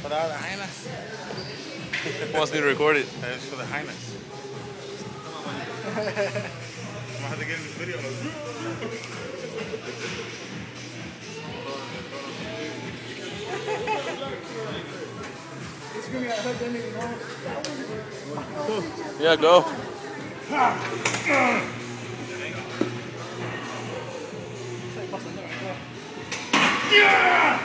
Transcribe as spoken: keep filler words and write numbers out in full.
For the other highness. Who wants me to record it? That's for the highness. I'm gonna have to get in this video. Yeah, go. Yeah!